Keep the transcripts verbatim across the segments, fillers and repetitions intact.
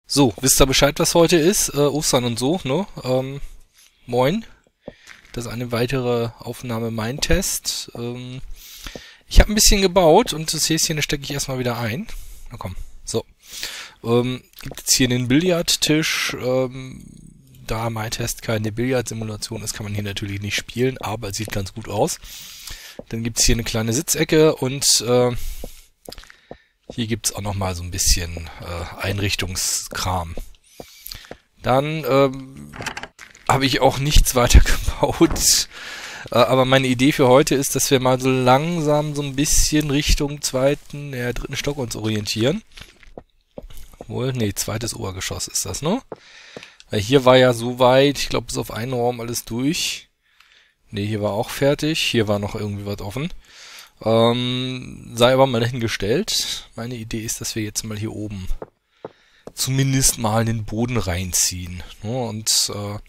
So, wisst ihr Bescheid, was heute ist? Äh, Ostern und so, ne? Ähm, moin. Das ist eine weitere Aufnahme Mein Test. Ähm, ich habe ein bisschen gebaut und das Häschen stecke ich erstmal wieder ein. Na komm, so. Ähm, gibt jetzt hier einen Billardtisch. Ähm, da Mein Test keine Billardsimulation ist, kann man hier natürlich nicht spielen, aber es sieht ganz gut aus. Dann gibt's hier eine kleine Sitzecke und äh, hier gibt's auch nochmal so ein bisschen äh, Einrichtungskram. Dann ähm, habe ich auch nichts weiter gebaut. Äh, aber meine Idee für heute ist, dass wir mal so langsam so ein bisschen Richtung zweiten, ja, dritten Stock uns orientieren. Wohl, nee, zweites Obergeschoss ist das, ne? Weil hier war ja so weit, ich glaube bis auf einen Raum alles durch. Ne, hier war auch fertig. Hier war noch irgendwie was offen. Ähm, sei aber mal dahingestellt. Meine Idee ist, dass wir jetzt mal hier oben zumindest mal den Boden reinziehen. Ne? Und äh,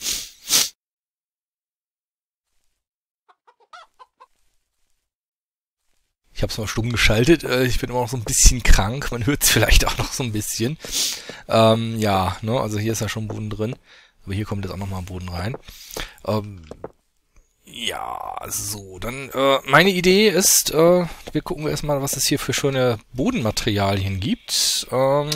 ich habe es mal stumm geschaltet. Äh, ich bin immer noch so ein bisschen krank. Man hört es vielleicht auch noch so ein bisschen. Ähm, ja, ne? Also hier ist ja schon Boden drin. Aber hier kommt jetzt auch nochmal Boden rein. Ähm, Ja, so, dann, äh, meine Idee ist, äh, wir gucken erstmal, was es hier für schöne Bodenmaterialien gibt. Ähm,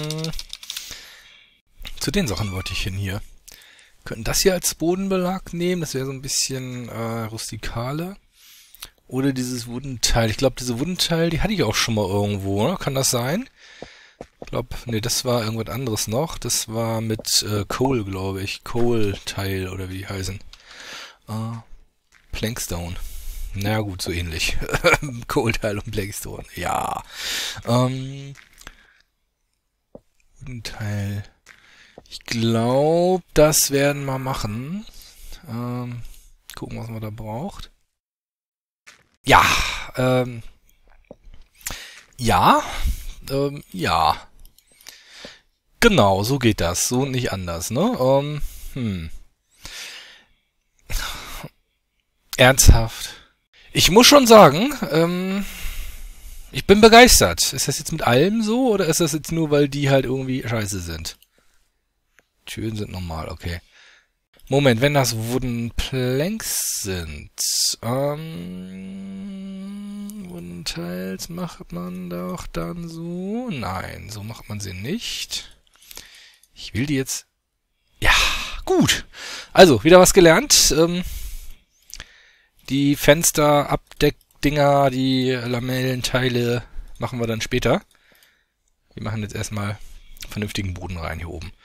zu den Sachen wollte ich hin hier. Wir könnten das hier als Bodenbelag nehmen, das wäre so ein bisschen, äh, rustikale. Oder dieses Wundenteil. Ich glaube, diese Wundenteil, die hatte ich auch schon mal irgendwo, ne? Kann das sein? Ich glaube, nee, das war irgendwas anderes noch. Das war mit, äh, Coal, glaube ich. Coal-Teil, oder wie die heißen. Äh, Plankstone. Na gut, so ähnlich. Coal-Teil und Plankstone. Ja. Ähm. Ein Teil. Ich glaube, das werden wir machen. Ähm. Gucken, was man da braucht. Ja. Ähm. Ja. Ähm. Ja. Genau, so geht das. So und nicht anders, ne? Ähm. Hm. Ernsthaft. Ich muss schon sagen, ähm, ich bin begeistert. Ist das jetzt mit allem so oder ist das jetzt nur, weil die halt irgendwie scheiße sind? Türen sind normal, okay. Moment, wenn das Wooden Planks sind, ähm, Wooden Tiles macht man doch dann so? Nein, so macht man sie nicht. Ich will die jetzt... Ja, gut. Also, wieder was gelernt. Ähm, Die Fenster-Abdeckdinger, die Lamellenteile machen wir dann später. Wir machen jetzt erstmal vernünftigen Boden rein hier oben.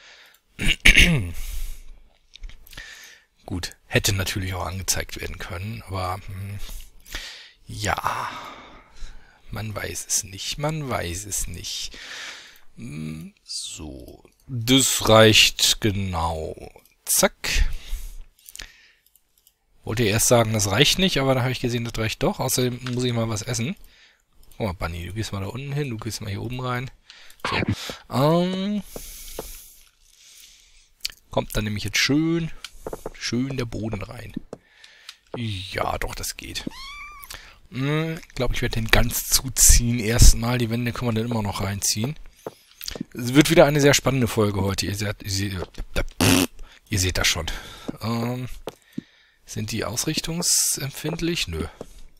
Gut, hätte natürlich auch angezeigt werden können, aber hm, ja, man weiß es nicht, man weiß es nicht. Hm, so, das reicht genau. Zack. Wollte erst sagen, das reicht nicht, aber dann habe ich gesehen, das reicht doch. Außerdem muss ich mal was essen. Guck mal, Bunny, du gehst mal da unten hin, du gehst mal hier oben rein. So. Ähm, kommt dann nämlich jetzt schön, schön der Boden rein. Ja, doch, das geht. Hm, ich glaube, ich werde den ganz zuziehen erstmal. Die Wände können wir dann immer noch reinziehen. Es wird wieder eine sehr spannende Folge heute. Ihr seht, ihr seht, ihr seht das schon. Ähm... Sind die ausrichtungsempfindlich? Nö.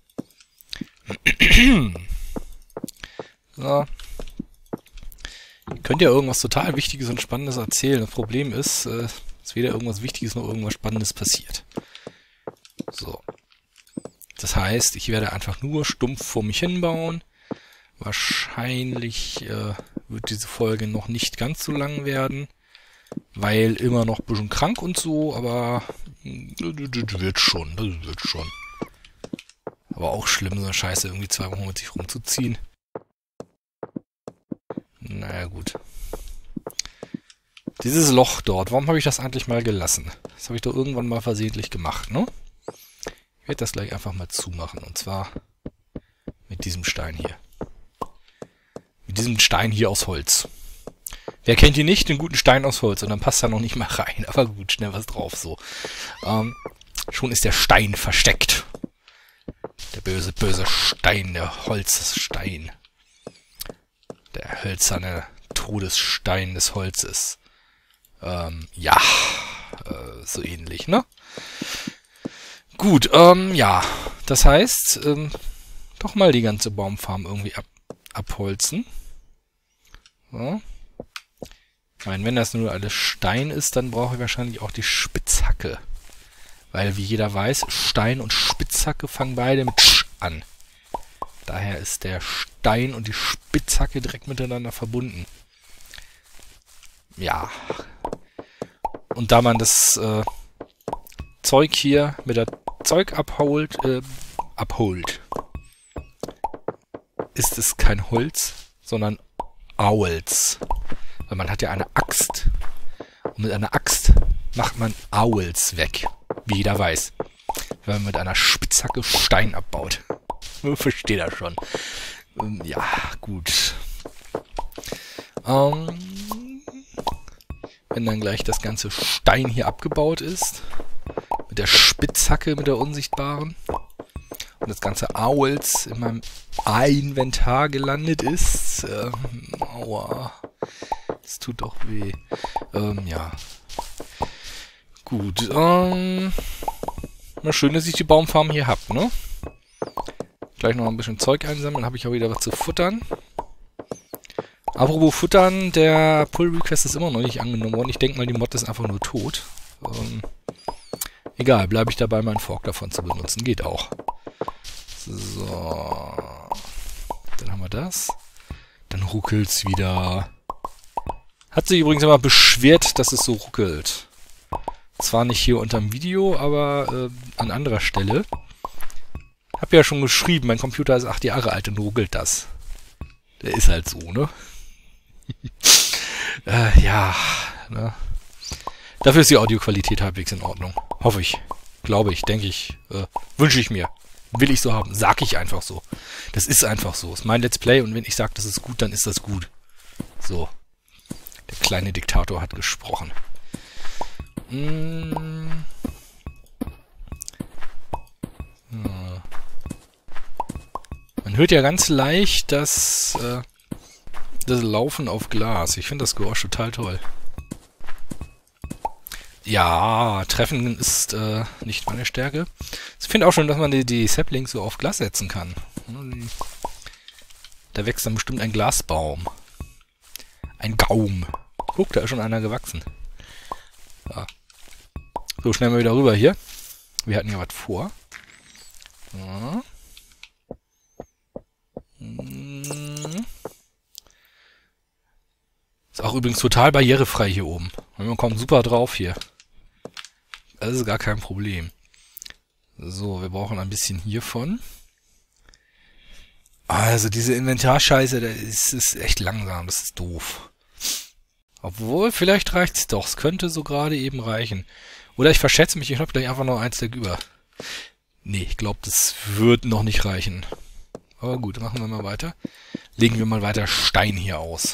So. Ihr könnt ja irgendwas total Wichtiges und Spannendes erzählen. Das Problem ist, äh, dass weder irgendwas Wichtiges noch irgendwas Spannendes passiert. So. Das heißt, ich werde einfach nur stumpf vor mich hinbauen. Wahrscheinlich äh, wird diese Folge noch nicht ganz so lang werden. Weil immer noch ein bisschen krank und so, aber das wird schon, das wird schon. Aber auch schlimm, so eine Scheiße irgendwie zwei Wochen mit sich rumzuziehen. Naja, gut. Dieses Loch dort, warum habe ich das eigentlich mal gelassen? Das habe ich doch irgendwann mal versehentlich gemacht, ne? Ich werde das gleich einfach mal zumachen, und zwar mit diesem Stein hier. Mit diesem Stein hier aus Holz. Wer kennt ihn nicht? Den guten Stein aus Holz. Und dann passt er noch nicht mal rein. Aber gut, schnell was drauf so. Ähm, schon ist der Stein versteckt. Der böse, böse Stein, der Holzstein. Der hölzerne Todesstein des Holzes. Ähm, ja, äh, so ähnlich, ne? Gut, ähm, ja, das heißt, ähm, doch mal die ganze Baumfarm irgendwie ab, abholzen. So. Ich meine, wenn das nur alles Stein ist, dann brauche ich wahrscheinlich auch die Spitzhacke. Weil, wie jeder weiß, Stein und Spitzhacke fangen beide mit Sch an. Daher ist der Stein und die Spitzhacke direkt miteinander verbunden. Ja. Und da man das äh, Zeug hier mit der Zeug abholt, äh, abholt, ist es kein Holz, sondern Owls. Weil man hat ja eine Axt. Und mit einer Axt macht man Owls weg. Wie jeder weiß. Wenn man mit einer Spitzhacke Stein abbaut. Versteht er schon. Ähm, ja, gut. Ähm, wenn dann gleich das ganze Stein hier abgebaut ist, mit der Spitzhacke, mit der unsichtbaren, und das ganze Owls in meinem Inventar gelandet ist, ähm, aua, das tut doch weh. Ähm, ja. Gut, ähm, mal schön, dass ich die Baumfarm hier hab, ne? Gleich noch ein bisschen Zeug einsammeln, habe ich auch wieder was zu futtern. Apropos futtern, der Pull-Request ist immer noch nicht angenommen worden. Ich denke mal, die Mod ist einfach nur tot. Ähm, egal, bleibe ich dabei, meinen Fork davon zu benutzen. Geht auch. So. Dann haben wir das. Dann ruckelt's wieder. Hat sich übrigens immer beschwert, dass es so ruckelt. Zwar nicht hier unterm Video, aber äh, an anderer Stelle. Hab ja schon geschrieben, mein Computer ist acht Jahre alt und ruckelt das. Der ist halt so, ne? äh, ja, ne? Dafür ist die Audioqualität halbwegs in Ordnung. Hoffe ich. Glaube ich, denke ich. Äh, wünsche ich mir. Will ich so haben. Sag ich einfach so. Das ist einfach so. Ist mein Let's Play und wenn ich sage, das ist gut, dann ist das gut. So. Der kleine Diktator hat gesprochen. Mmh. Hm. Man hört ja ganz leicht das, äh, das Laufen auf Glas. Ich finde das Geräusch total toll. Ja, Treffen ist äh, nicht meine Stärke. Ich finde auch schon, dass man die, die Saplings so auf Glas setzen kann. Da wächst dann bestimmt ein Glasbaum. Ein Gaum. Guck, da ist schon einer gewachsen. Ja. So, schnell mal wieder rüber hier. Wir hatten ja was vor. Ja. Ist auch übrigens total barrierefrei hier oben. Man kommt super drauf hier. Das ist gar kein Problem. So, wir brauchen ein bisschen hiervon. Also diese Inventarscheiße, das ist, ist echt langsam. Das ist doof. Obwohl, vielleicht reicht's doch. Es könnte so gerade eben reichen. Oder ich verschätze mich, ich habe gleich einfach noch eins Stück über. Nee, ich glaube, das wird noch nicht reichen. Aber gut, machen wir mal weiter. Legen wir mal weiter Stein hier aus.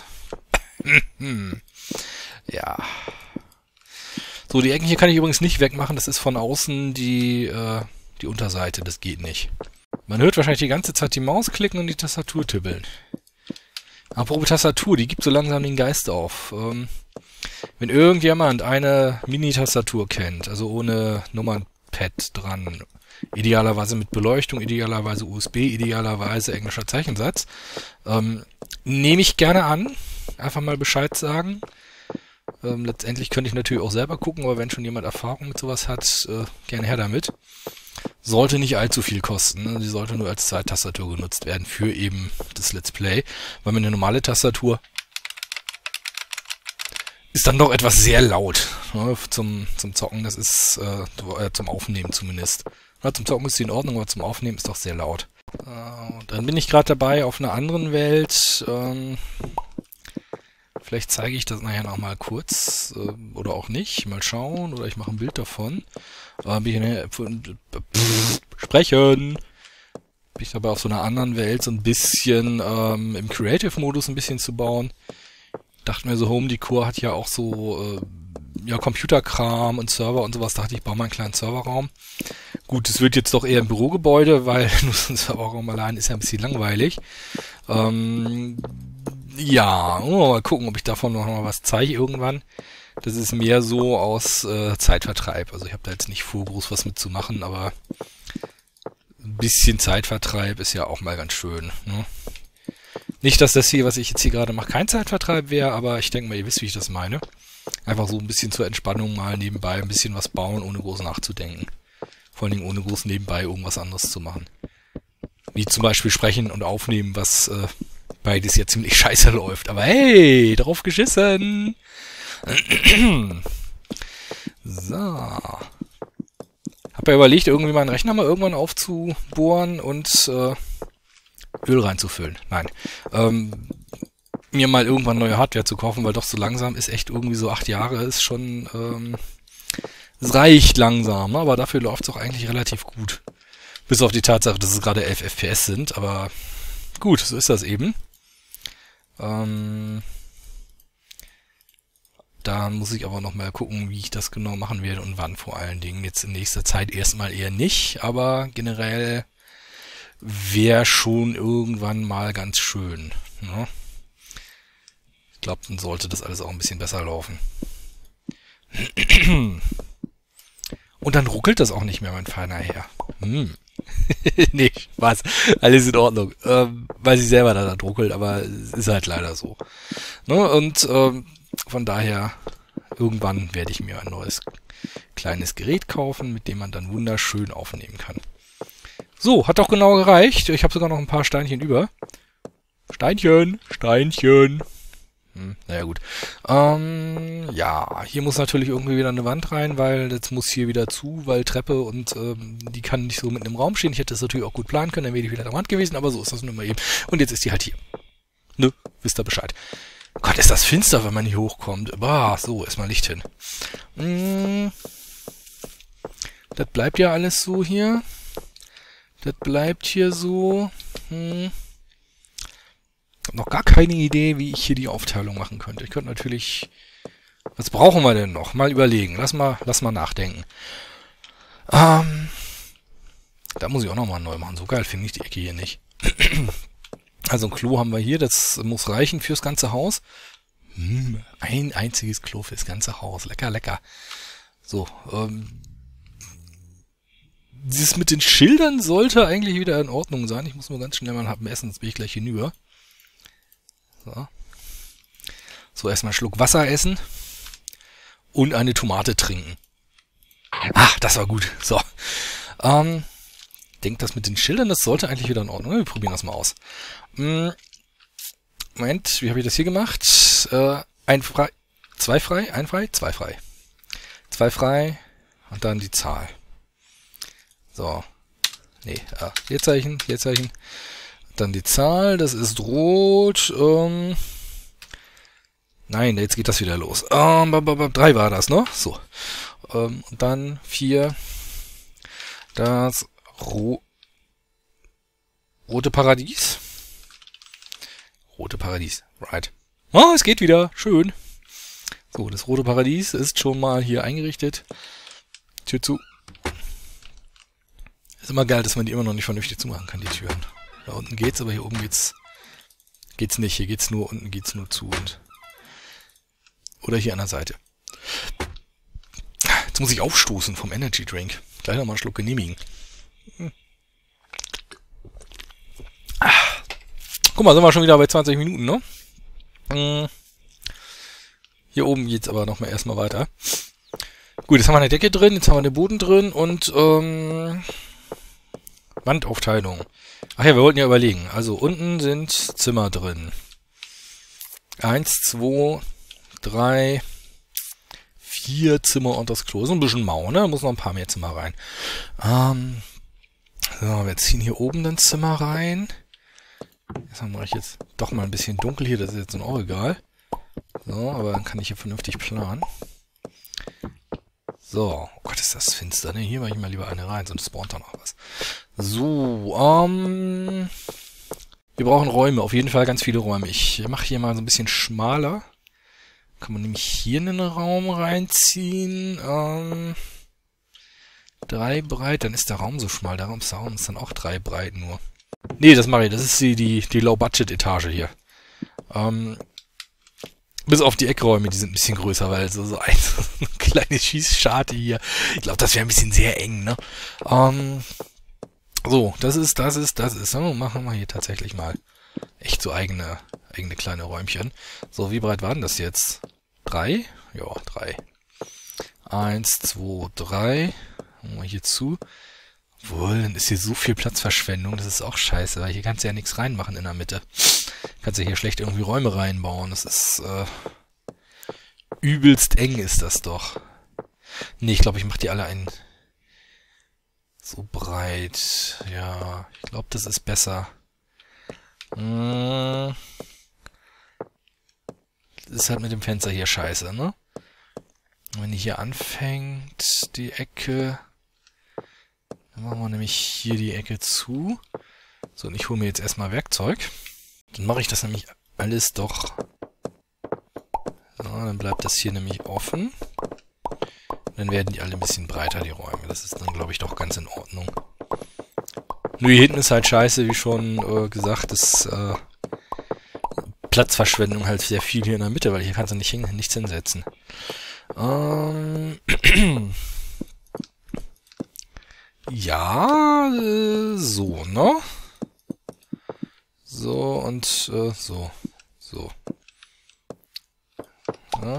Ja. So, die Ecken hier kann ich übrigens nicht wegmachen. Das ist von außen die, äh, die Unterseite. Das geht nicht. Man hört wahrscheinlich die ganze Zeit die Maus klicken und die Tastatur tippeln. Apropos Tastatur, die gibt so langsam den Geist auf. Ähm, wenn irgendjemand eine Mini-Tastatur kennt, also ohne Nummernpad dran, idealerweise mit Beleuchtung, idealerweise U S B, idealerweise englischer Zeichensatz, ähm, nehme ich gerne an. Einfach mal Bescheid sagen. Ähm, letztendlich könnte ich natürlich auch selber gucken, aber wenn schon jemand Erfahrung mit sowas hat, äh, gerne her damit. Sollte nicht allzu viel kosten. Ne? Sie sollte nur als Zeittastatur genutzt werden für eben das Let's Play. Weil eine normale Tastatur ist dann doch etwas sehr laut, ne? zum, zum Zocken. Das ist äh, zum Aufnehmen zumindest. Ja, zum Zocken ist sie in Ordnung, aber zum Aufnehmen ist doch sehr laut. Äh, und dann bin ich gerade dabei auf einer anderen Welt. Ähm, vielleicht zeige ich das nachher noch mal kurz äh, oder auch nicht. Mal schauen oder ich mache ein Bild davon. Äh, bin ich äh, pff, sprechen. Bin ich dabei auf so einer anderen Welt so ein bisschen ähm, im Creative-Modus ein bisschen zu bauen. Dachte mir so, Home Decor hat ja auch so äh, ja Computerkram und Server und sowas. Dachte ich, baue mal einen kleinen Serverraum. Gut, es wird jetzt doch eher ein Bürogebäude, weil nur so ein Serverraum allein ist ja ein bisschen langweilig. Ähm, ja, mal gucken, ob ich davon noch mal was zeige irgendwann. Das ist mehr so aus äh, Zeitvertreib. Also ich habe da jetzt nicht vor, groß was mitzumachen, aber ein bisschen Zeitvertreib ist ja auch mal ganz schön. Ne? Nicht, dass das hier, was ich jetzt hier gerade mache, kein Zeitvertreib wäre, aber ich denke mal, ihr wisst, wie ich das meine. Einfach so ein bisschen zur Entspannung mal nebenbei ein bisschen was bauen, ohne groß nachzudenken. Vor allen Dingen ohne groß nebenbei irgendwas anderes zu machen. Wie zum Beispiel sprechen und aufnehmen, was äh, beides ja ziemlich scheiße läuft. Aber hey, drauf geschissen! So. Hab ja überlegt, irgendwie meinen Rechner mal irgendwann aufzubohren und äh, Öl reinzufüllen. Nein. Ähm, mir mal irgendwann neue Hardware zu kaufen, weil doch so langsam ist echt irgendwie so acht Jahre ist schon, ähm, es reicht langsam, ne? Aber dafür läuft es auch eigentlich relativ gut. Bis auf die Tatsache, dass es gerade elf F P S sind, aber gut, so ist das eben. Ähm, da muss ich aber noch mal gucken, wie ich das genau machen werde und wann vor allen Dingen. Jetzt in nächster Zeit erstmal eher nicht, aber generell wäre schon irgendwann mal ganz schön. Ne? Ich glaube, dann sollte das alles auch ein bisschen besser laufen. Und dann ruckelt das auch nicht mehr, mein feiner Herr. Hm. Nee, Spaß. Alles in Ordnung. Ähm, weil sie selber da ruckelt, aber es ist halt leider so. Ne? Und ähm, von daher, irgendwann werde ich mir ein neues kleines Gerät kaufen, mit dem man dann wunderschön aufnehmen kann. So, hat doch genau gereicht. Ich habe sogar noch ein paar Steinchen über. Steinchen, Steinchen. Hm, naja gut. Ähm, ja, hier muss natürlich irgendwie wieder eine Wand rein, weil jetzt muss hier wieder zu, weil Treppe und ähm, die kann nicht so mitten im Raum stehen. Ich hätte das natürlich auch gut planen können, dann wäre die wieder an der Wand gewesen, aber so ist das nun mal eben. Und jetzt ist die halt hier. Nö, wisst ihr Bescheid. Gott, ist das finster, wenn man hier hochkommt. Bah, so, erstmal Licht hin. Hm, das bleibt ja alles so hier. Das bleibt hier so. Hm. Ich habe noch gar keine Idee, wie ich hier die Aufteilung machen könnte. Ich könnte natürlich... Was brauchen wir denn noch? Mal überlegen. Lass mal, lass mal nachdenken. Ähm, da muss ich auch nochmal neu machen. So geil finde ich die Ecke hier nicht. Also ein Klo haben wir hier. Das muss reichen fürs ganze Haus. Hm, ein einziges Klo fürs ganze Haus. Lecker, lecker. So, ähm... Dieses mit den Schildern sollte eigentlich wieder in Ordnung sein. Ich muss nur ganz schnell mal haben essen, sonst bin ich gleich hinüber. So, so erstmal einen Schluck Wasser essen und eine Tomate trinken. Ah, das war gut. So, ähm, denkt das mit den Schildern, das sollte eigentlich wieder in Ordnung. Wir probieren das mal aus. Hm, Moment, wie habe ich das hier gemacht? Äh, ein frei, zwei frei, ein frei, zwei frei. Zwei frei und dann die Zahl. So. Nee, ah, Leerzeichen, Leerzeichen. Dann die Zahl, das ist rot. Ähm, nein, jetzt geht das wieder los. Ähm, drei war das, ne? So. Ähm, und dann vier. Das ro rote Paradies. Rote Paradies, right. Oh, es geht wieder. Schön. So, das rote Paradies ist schon mal hier eingerichtet. Tür zu. Ist immer geil, dass man die immer noch nicht vernünftig zumachen kann, die Türen. Da unten geht's, aber hier oben geht's geht's nicht. Hier geht's nur, unten geht's nur zu und oder hier an der Seite. Jetzt muss ich aufstoßen vom Energy Drink. Gleich nochmal einen Schluck genehmigen. Hm. Ah. Guck mal, sind wir schon wieder bei zwanzig Minuten, ne? Hm. Hier oben geht's aber nochmal erstmal weiter. Gut, jetzt haben wir eine Decke drin, jetzt haben wir den Boden drin und ähm, Wandaufteilung. Ach ja, wir wollten ja überlegen. Also unten sind Zimmer drin. Eins, zwei, drei, vier Zimmer und das Klo. So ein bisschen mau, ne? Da muss noch ein paar mehr Zimmer rein. Ähm, so, wir ziehen hier oben ein Zimmer rein. Das mache ich jetzt doch mal ein bisschen dunkel hier, das ist jetzt auch egal. So, aber dann kann ich hier vernünftig planen. So, oh Gott, ist das finster, ne? Hier mache ich mal lieber eine rein, sonst spawnt da noch was. So, ähm... wir brauchen Räume, auf jeden Fall ganz viele Räume. Ich mache hier mal so ein bisschen schmaler. Kann man nämlich hier in den Raum reinziehen. Ähm... Drei breit, dann ist der Raum so schmal. Der Raum ist dann auch drei breit nur. Nee, das mache ich. Das ist die, die, die Low-Budget-Etage hier. Ähm... Bis auf die Eckräume, die sind ein bisschen größer, weil so, so ein, so eine kleine Schießscharte hier. Ich glaube, das wäre ein bisschen sehr eng, ne? Ähm, so, das ist, das ist, das ist. So, machen wir hier tatsächlich mal echt so eigene, eigene kleine Räumchen. So, wie breit waren das jetzt? Drei? Ja, drei. Eins, zwei, drei. Machen wir hier zu. Wohl, dann ist hier so viel Platzverschwendung, das ist auch scheiße, weil hier kannst du ja nichts reinmachen in der Mitte. Kannst du hier schlecht irgendwie Räume reinbauen, das ist, äh, übelst eng ist das doch. Nee, ich glaube, ich mache die alle ein so breit. Ja, ich glaube, das ist besser. Hm. Das ist halt mit dem Fenster hier scheiße, ne? Wenn die hier anfängt, die Ecke... Dann machen wir nämlich hier die Ecke zu. So, und ich hole mir jetzt erstmal Werkzeug. Dann mache ich das nämlich alles doch... So, dann bleibt das hier nämlich offen. Dann werden die alle ein bisschen breiter, die Räume. Das ist dann, glaube ich, doch ganz in Ordnung. Nur hier hinten ist halt scheiße, wie schon äh, gesagt, das äh, Platzverschwendung halt sehr viel hier in der Mitte, weil hier kannst du nicht hin, nichts hinsetzen. Ähm... Ja, äh, so, ne? So und äh, so. So. Ja.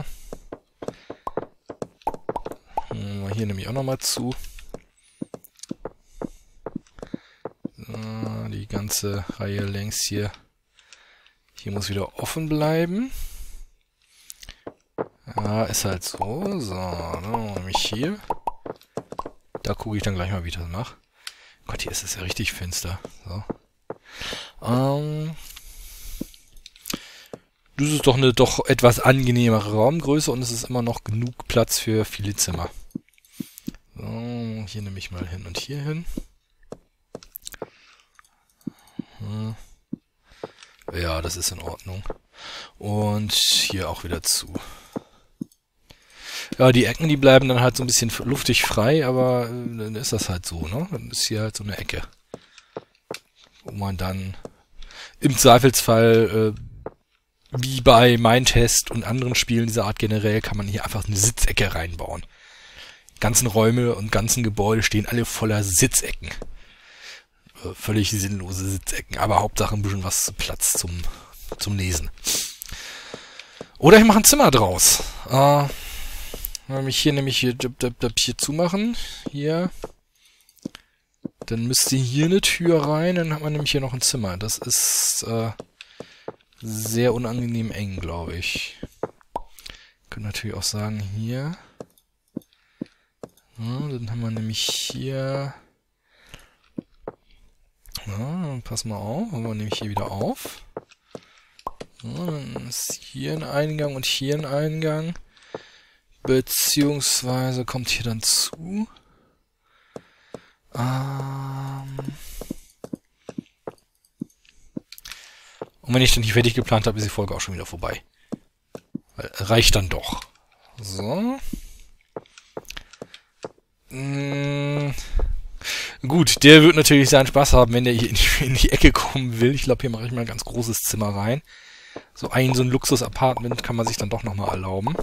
Hm, hier nehme ich auch nochmal zu. So, die ganze Reihe längs hier. Hier muss wieder offen bleiben. Ja, ist halt so. So, dann nehme ich hier. Da gucke ich dann gleich mal, wie ich das mache. Gott, hier ist es ja richtig finster. So. Ähm, das ist doch eine doch etwas angenehmere Raumgröße und es ist immer noch genug Platz für viele Zimmer. So, hier nehme ich mal hin und hier hin. Hm. Ja, das ist in Ordnung. Und hier auch wieder zu. Ja, die Ecken, die bleiben dann halt so ein bisschen luftig frei, aber äh, dann ist das halt so, ne? Dann ist hier halt so eine Ecke. Wo man dann im Zweifelsfall, äh, wie bei Mindtest und anderen Spielen dieser Art generell, kann man hier einfach eine Sitzecke reinbauen. Die ganzen Räume und ganzen Gebäude stehen alle voller Sitzecken. Äh, völlig sinnlose Sitzecken, aber Hauptsache ein bisschen was Platz zum, zum Lesen. Oder ich mache ein Zimmer draus. Äh, Wenn ich hier nämlich hier, hier zumachen, hier, dann müsste hier eine Tür rein, dann hat man nämlich hier noch ein Zimmer. Das ist äh, sehr unangenehm eng, glaube ich. Können natürlich auch sagen, hier. Ja, dann haben wir nämlich hier... Ja, dann pass mal auf, haben wir nämlich hier wieder auf. Ja, dann ist hier ein Eingang und hier ein Eingang. Beziehungsweise kommt hier dann zu. Ähm Und wenn ich dann nicht fertig geplant habe, ist die Folge auch schon wieder vorbei. Weil, reicht dann doch. So. Mmh. Gut, der wird natürlich seinen Spaß haben, wenn der hier in die, in die Ecke kommen will. Ich glaube, hier mache ich mal ein ganz großes Zimmer rein. So ein, so ein Luxus-Apartment kann man sich dann doch nochmal erlauben.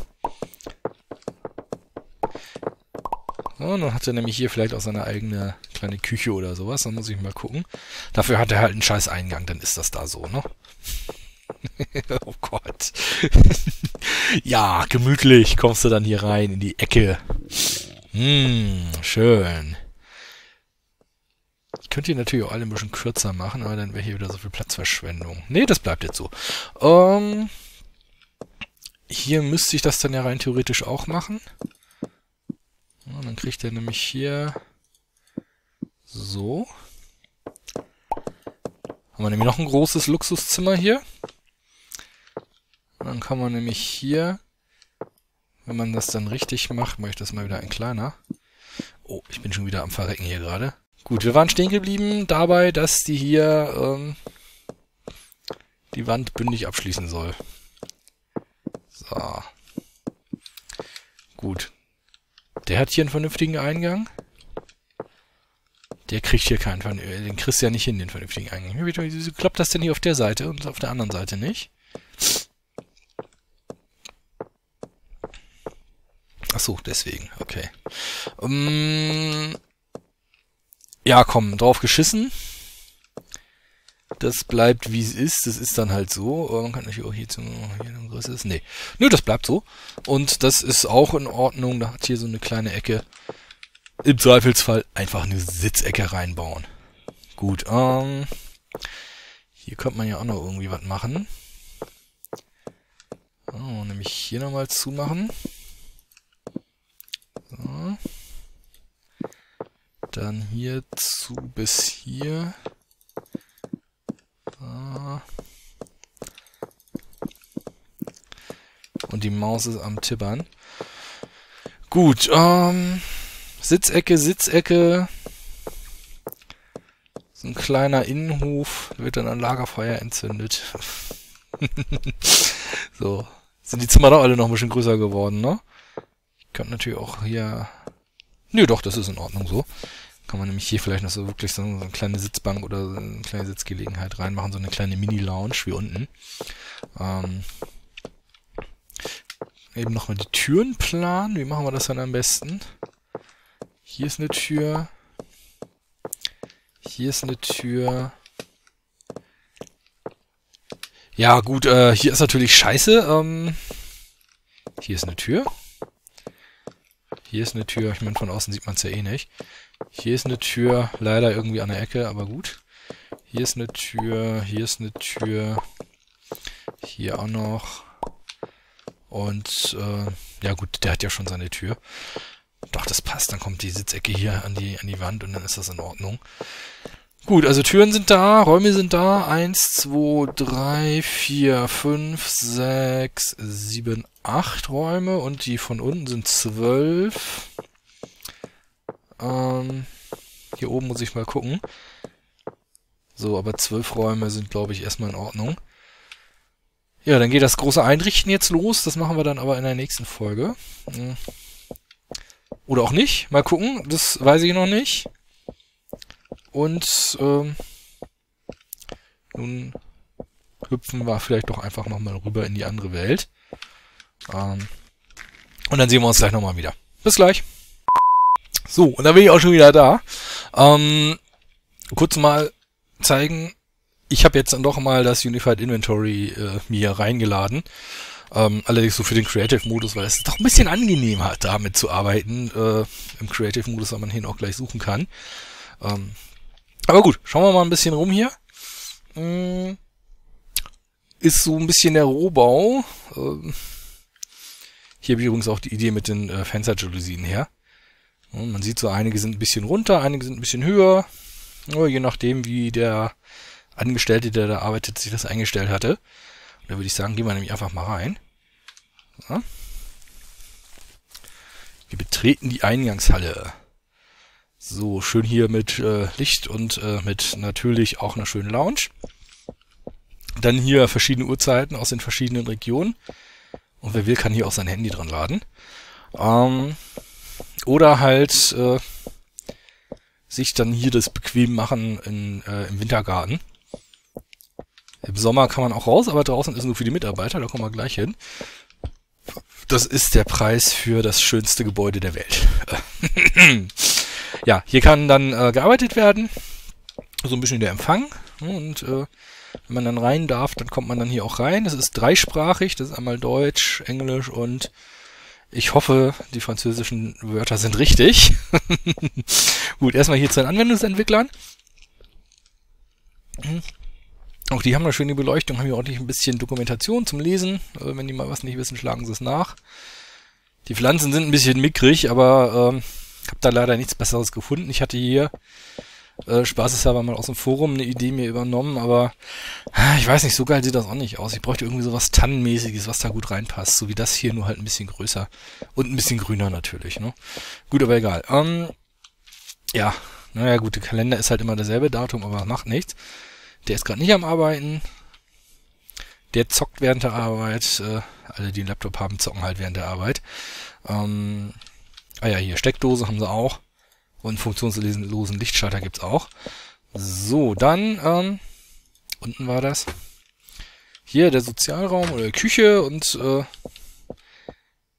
So, dann hat er nämlich hier vielleicht auch seine eigene kleine Küche oder sowas. Dann muss ich mal gucken. Dafür hat er halt einen scheiß Eingang, dann ist das da so, ne? Oh Gott. Ja, gemütlich kommst du dann hier rein in die Ecke. Hm, schön. Ich könnte hier natürlich auch alle ein bisschen kürzer machen, aber dann wäre hier wieder so viel Platzverschwendung. Nee, das bleibt jetzt so. Ähm, hier müsste ich das dann ja rein theoretisch auch machen. Ja, dann kriegt er nämlich hier so. Haben wir nämlich noch ein großes Luxuszimmer hier. Und dann kann man nämlich hier, wenn man das dann richtig macht, mache ich das mal wieder ein kleiner. Oh, ich bin schon wieder am Verrecken hier gerade. Gut, wir waren stehen geblieben dabei, dass die hier ähm, die Wand bündig abschließen soll. So. Gut. Der hat hier einen vernünftigen Eingang. Der kriegt hier keinen vernünftigen. Den kriegst du ja nicht hin, den vernünftigen Eingang. Wieso klappt das denn hier auf der Seite und auf der anderen Seite nicht? Ach so, deswegen, okay. Um, ja, komm, drauf geschissen. Das bleibt, wie es ist. Das ist dann halt so. Man kann natürlich auch hier zum hier ein größeres. Nee. Nö, das bleibt so. Und das ist auch in Ordnung. Da hat hier so eine kleine Ecke. Im Zweifelsfall einfach eine Sitzecke reinbauen. Gut, ähm. Hier könnte man ja auch noch irgendwie was machen. Oh, nämlich hier nochmal zumachen. So. Dann hier zu bis hier. So. Und die Maus ist am Tippern. Gut, ähm. Sitzecke, Sitzecke. So ein kleiner Innenhof wird dann an Lagerfeuer entzündet. So. Sind die Zimmer doch alle noch ein bisschen größer geworden, ne? Ich könnte natürlich auch hier... Nö, doch, das ist in Ordnung so. Kann man nämlich hier vielleicht noch so wirklich so eine kleine Sitzbank oder so eine kleine Sitzgelegenheit reinmachen. So eine kleine Mini-Lounge wie unten. Ähm... Eben nochmal die Türen planen. Wie machen wir das dann am besten? Hier ist eine Tür. Hier ist eine Tür. Ja, gut, äh, hier ist natürlich scheiße. Ähm, hier ist eine Tür. Hier ist eine Tür. Ich meine, von außen sieht man es ja eh nicht. Hier ist eine Tür. Leider irgendwie an der Ecke, aber gut. Hier ist eine Tür. Hier ist eine Tür. Hier auch noch. Und, äh, ja gut, der hat ja schon seine Tür. Doch, das passt. Dann kommt die Sitzecke hier an die, an die Wand und dann ist das in Ordnung. Gut, also Türen sind da, Räume sind da. Eins, zwei, drei, vier, fünf, sechs, sieben, acht Räume. Und die von unten sind zwölf. Ähm, hier oben muss ich mal gucken. So, aber zwölf Räume sind, glaube ich, erstmal in Ordnung. Ja, dann geht das große Einrichten jetzt los. Das machen wir dann aber in der nächsten Folge. Oder auch nicht. Mal gucken. Das weiß ich noch nicht. Und ähm, nun hüpfen wir vielleicht doch einfach nochmal rüber in die andere Welt. Ähm, und dann sehen wir uns gleich nochmal wieder. Bis gleich. So, und dann bin ich auch schon wieder da. Ähm, kurz mal zeigen. Ich habe jetzt dann doch mal das Unified Inventory äh, mir reingeladen. Ähm, allerdings so für den Creative-Modus, weil es doch ein bisschen angenehm hat, damit zu arbeiten. Äh, Im Creative-Modus, weil man hin auch gleich suchen kann. Ähm, aber gut, schauen wir mal ein bisschen rum hier. Hm, ist so ein bisschen der Rohbau. Ähm, hier habe ich übrigens auch die Idee mit den äh, Fensterjalousien her. Und man sieht so, einige sind ein bisschen runter, einige sind ein bisschen höher. Ja, je nachdem, wie der Angestellte, der da arbeitet, sich das eingestellt hatte. Und da würde ich sagen, gehen wir nämlich einfach mal rein. So. Wir betreten die Eingangshalle. So, schön hier mit äh, Licht und äh, mit natürlich auch einer schönen Lounge. Dann hier verschiedene Uhrzeiten aus den verschiedenen Regionen. Und wer will, kann hier auch sein Handy dran laden. Ähm, oder halt äh, sich dann hier das bequem machen in, äh, im Wintergarten. Im Sommer kann man auch raus, aber draußen ist nur für die Mitarbeiter, da kommen wir gleich hin. Das ist der Preis für das schönste Gebäude der Welt. Ja, hier kann dann äh, gearbeitet werden. So ein bisschen der Empfang. Und äh, wenn man dann rein darf, dann kommt man dann hier auch rein. Das ist dreisprachig, das ist einmal Deutsch, Englisch und ich hoffe, die französischen Wörter sind richtig. Gut, erstmal hier zu den Anwendungsentwicklern. Auch die haben eine schöne Beleuchtung, haben hier ordentlich ein bisschen Dokumentation zum Lesen. Äh, wenn die mal was nicht wissen, schlagen sie es nach. Die Pflanzen sind ein bisschen mickrig, aber ähm, habe da leider nichts Besseres gefunden. Ich hatte hier äh, spaßeshalber mal aus dem Forum eine Idee mir übernommen, aber äh, ich weiß nicht, so geil sieht das auch nicht aus. Ich bräuchte irgendwie sowas Tannenmäßiges, was da gut reinpasst. So wie das hier, nur halt ein bisschen größer. Und ein bisschen grüner natürlich, ne? Gut, aber egal. Ähm, ja, naja gut, der Kalender ist halt immer derselbe Datum, aber macht nichts. Der ist gerade nicht am Arbeiten. Der zockt während der Arbeit. Äh, alle, die einen Laptop haben, zocken halt während der Arbeit. Ähm, ah ja, hier Steckdose haben sie auch. Und funktionslosen Lichtschalter gibt's auch. So, dann, ähm, unten war das. Hier der Sozialraum oder Küche und, äh,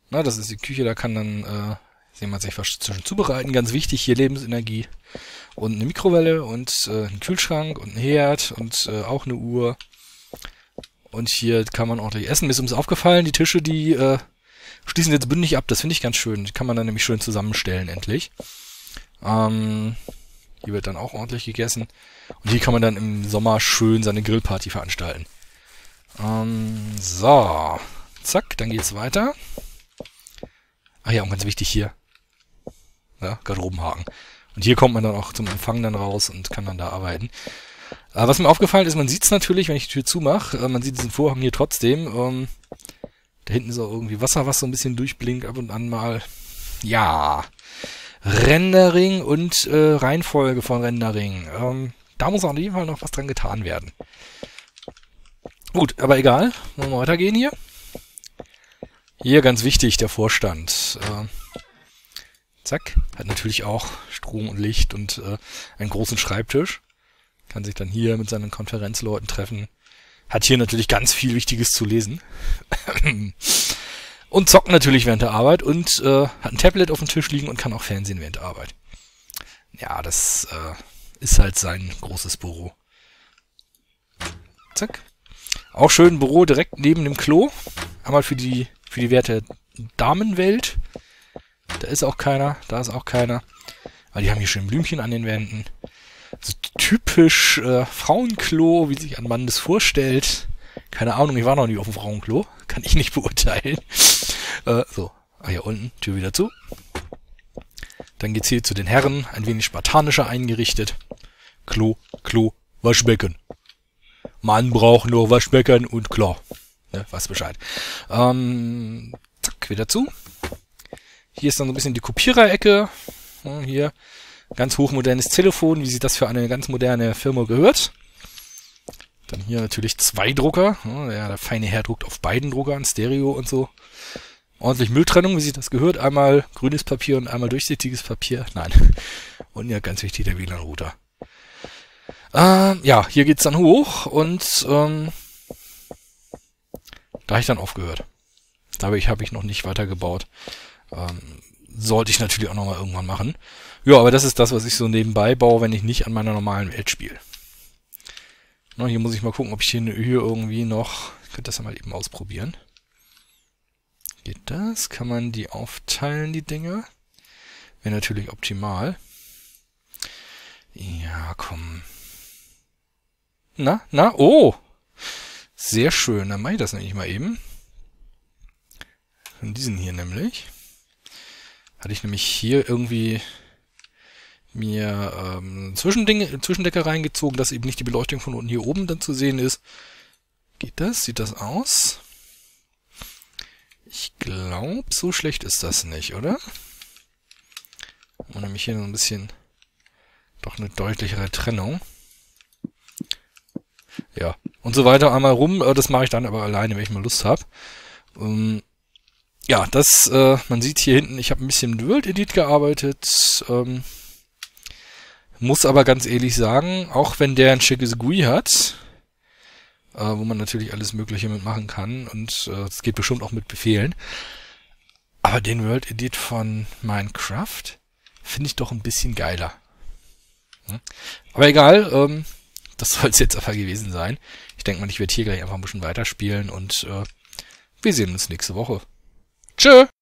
Na, das ist die Küche, da kann dann äh, jemand sich was zwischen zubereiten. Ganz wichtig, hier Lebensenergie. Und eine Mikrowelle und äh, ein Kühlschrank und ein Herd und äh, auch eine Uhr. Und hier kann man ordentlich essen. Mir ist uns aufgefallen, die Tische, die äh, schließen jetzt bündig ab. Das finde ich ganz schön. Die kann man dann nämlich schön zusammenstellen, endlich. Ähm, hier wird dann auch ordentlich gegessen. Und hier kann man dann im Sommer schön seine Grillparty veranstalten. Ähm, so. Zack, dann geht's weiter. Ach ja, und ganz wichtig hier. Ja, Garderobenhaken. Und hier kommt man dann auch zum Empfang dann raus und kann dann da arbeiten. Äh, was mir aufgefallen ist, man sieht es natürlich, wenn ich die Tür zumache. Äh, man sieht diesen Vorhang hier trotzdem. Ähm, da hinten ist auch irgendwie Wasser, was so ein bisschen durchblinkt ab und an mal. Ja. Rendering und äh, Reihenfolge von Rendering. Ähm, da muss auf jeden Fall noch was dran getan werden. Gut, aber egal. Wollen wir weitergehen hier. Hier ganz wichtig, der Vorstand. Äh, zack. Hat natürlich auch Strom und Licht und äh, einen großen Schreibtisch. Kann sich dann hier mit seinen Konferenzleuten treffen. Hat hier natürlich ganz viel Wichtiges zu lesen. Und zockt natürlich während der Arbeit und äh, hat ein Tablet auf dem Tisch liegen und kann auch Fernsehen während der Arbeit. Ja, das äh, ist halt sein großes Büro. Zack. Auch schön Büro direkt neben dem Klo. Einmal für die für die werte Damenwelt. Da ist auch keiner, da ist auch keiner. Aber die haben hier schön Blümchen an den Wänden. So typisch äh, Frauenklo, wie sich ein Mann das vorstellt. Keine Ahnung, ich war noch nie auf dem Frauenklo. Kann ich nicht beurteilen. Äh, so, ah, hier unten, Tür wieder zu. Dann geht's hier zu den Herren, ein wenig spartanischer eingerichtet. Klo, Klo, Waschbecken. Man braucht nur Waschbecken und Klo. Ne, weiß Bescheid. Ähm, zack, wieder zu. Hier ist dann so ein bisschen die Kopiererecke. Ja, hier, ganz hochmodernes Telefon, wie sich das für eine ganz moderne Firma gehört. Dann hier natürlich zwei Drucker. Ja, der feine Herr druckt auf beiden Druckern, Stereo und so. Ordentlich Mülltrennung, wie sich das gehört. Einmal grünes Papier und einmal durchsichtiges Papier. Nein. Und ja, ganz wichtig, der W L A N-Router. Ähm, ja, hier geht's dann hoch und ähm, da habe ich dann aufgehört. Da habe ich, hab ich noch nicht weitergebaut. Ähm, sollte ich natürlich auch nochmal irgendwann machen. Ja, aber das ist das, was ich so nebenbei baue, wenn ich nicht an meiner normalen Welt spiele. Na, hier muss ich mal gucken, ob ich hier, hier irgendwie noch... Ich könnte das ja mal eben ausprobieren. Geht das? Kann man die aufteilen, die Dinger? Wäre natürlich optimal. Ja, komm. Na, na, oh! Sehr schön, dann mache ich das nämlich mal eben. Von diesen hier nämlich. Hatte ich nämlich hier irgendwie mir ähm, Zwischendinge, Zwischendecke reingezogen, dass eben nicht die Beleuchtung von unten hier oben dann zu sehen ist. Geht das? Sieht das aus? Ich glaube, so schlecht ist das nicht, oder? Und nämlich hier noch ein bisschen doch eine deutlichere Trennung. Ja, und so weiter einmal rum. Das mache ich dann aber alleine, wenn ich mal Lust habe. Ähm, ja, das, äh, man sieht hier hinten, ich habe ein bisschen mit World Edit gearbeitet. Ähm, muss aber ganz ehrlich sagen, auch wenn der ein schickes G U I hat, äh, wo man natürlich alles Mögliche mitmachen kann und es äh, geht bestimmt auch mit Befehlen, aber den World Edit von Minecraft finde ich doch ein bisschen geiler. Hm? Aber egal, ähm, das soll es jetzt aber gewesen sein. Ich denke mal, ich werde hier gleich einfach ein bisschen weiterspielen und äh, wir sehen uns nächste Woche. Tschö!